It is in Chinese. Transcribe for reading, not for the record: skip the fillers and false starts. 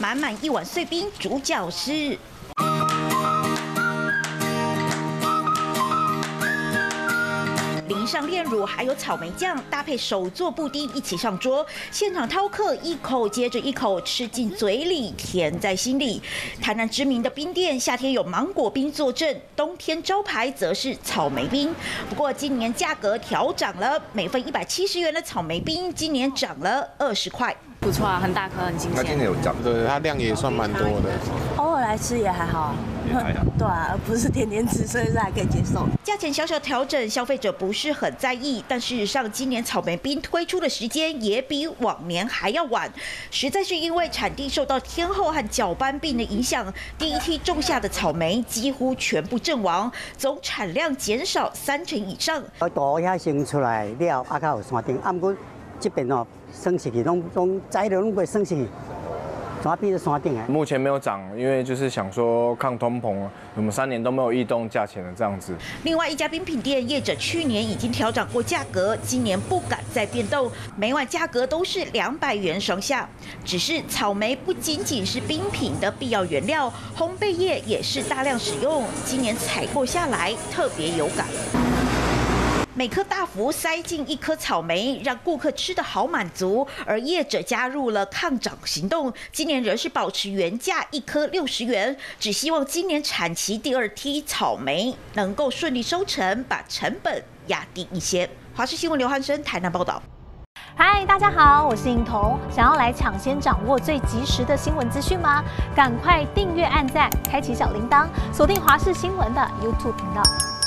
满满一碗碎冰，主角是。 淋上炼乳，还有草莓酱，搭配手做布丁一起上桌，现场饕客一口接着一口吃进嘴里，甜在心里。台南知名的冰店，夏天有芒果冰坐镇，冬天招牌则是草莓冰。不过今年价格调涨了，每份170元的草莓冰，今年涨了20块。 不错啊，很大颗，很新鲜。 它今年有涨， 对，它量也算蛮多的。 偶尔来吃也还好， 也还好。 对啊，不是天天吃，所以是还可以接受。 价钱小小调整，消费者不是很在意。但事实上，今年草莓冰推出的时间也比往年还要晚，实在是因为产地受到天候和角斑病的影响，第一梯种下的草莓几乎全部阵亡，总产量减少30%以上。 大遐生出来了，啊，较有山顶，啊，不过这边哦。 升起去，拢材料拢会升起去，怎变成山顶啊？ 目前没有涨，因为就是想说抗通膨，我们3年都没有异动价钱了这样子。 另外一家冰品店业者去年已经调涨过价格，今年不敢再变动，每碗价格都是200元上下。只是草莓不仅仅是冰品的必要原料，烘焙业也是大量使用，今年采购下来特别有感。 每颗大幅塞进1颗草莓，让顾客吃得好满足。而业者加入了抗涨行动，今年仍是保持原价1颗60元，只希望今年产期第2梯草莓能够顺利收成，把成本压低一些。华视新闻刘汉生台南报道。 嗨，大家好，我是颖彤。想要来抢先掌握最及时的新闻资讯吗？赶快订阅、按赞、开启小铃铛，锁定华视新闻的 YouTube 频道。